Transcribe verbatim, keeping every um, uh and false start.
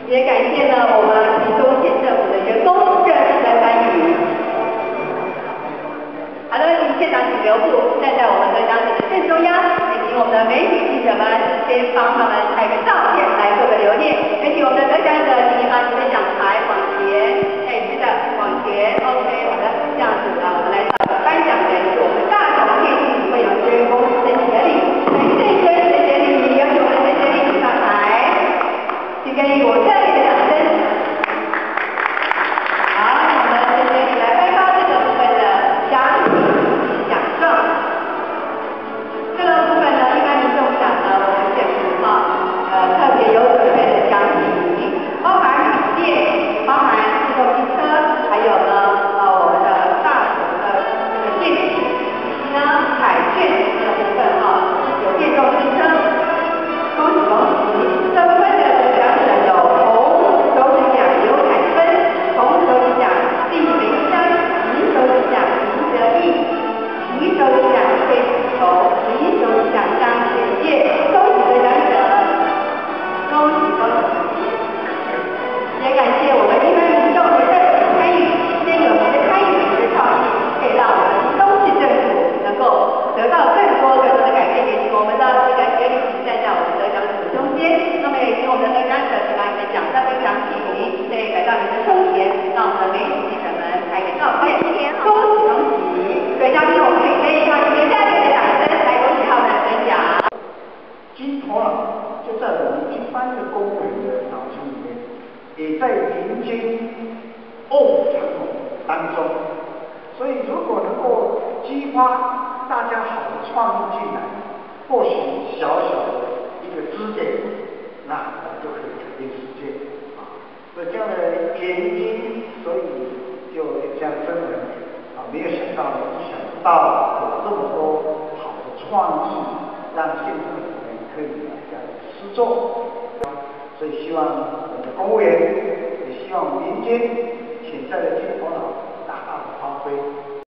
也感谢呢我们屏东县政府的员工热情的参与。好的，请现场请留步，站在我们得奖者的正中央，也请我们的媒体记者们先帮他们拍个照片来做个留念。也请我们的得奖者请把你的奖牌往前，哎，是的，往前 ，OK， 好的，这样子啊，我们来到颁奖人是我们大同电信会有限公司的协理，感谢一个的协理，有请我们的协理上台，请给予我热烈的掌声。好，我们的协理来颁发这个部分的奖品及奖状。这个部分呢，一般民众奖呢，我们县府啊，呃，特别有准备的奖品，包含笔电，包含自动机车，还有呢，呃，我们的大型的这个电器，以及呢彩券这个部分啊，有电动机车，恭喜恭喜！这部分的得奖者有红手指奖刘凯芬，红手指奖李梅香，银手指奖林德义，银手指奖崔子球，银手指奖张学业，恭喜得奖者，恭喜恭喜！也感谢我们一般民众的热情参与，今天有您的参与和创意，可以让我们屏东市政府能够得到更多更多的改变。也请我们的这个协理请站在我们得奖者的中间，那么也请我们的得奖者请把你的奖章跟奖品对摆到你的胸前，让我们的媒体记者们拍个照片。恭喜恭喜！得奖品我们可以可以让你们热烈的掌声来恭喜他们得奖。 金头脑就在我们一般的公务员的脑筋里面，也在民间卧虎藏龙当中。所以如果能够激发大家好的创意进来，或许小小的一个支点，那我们就可以改变世界啊。所以这样的原因，所以就有这样的征文啊，没有想到，没想到有这么多好的创意，让县政府们可以这样施作。所以希望我们的公务员，也希望民间潜在的金头脑大大的发挥。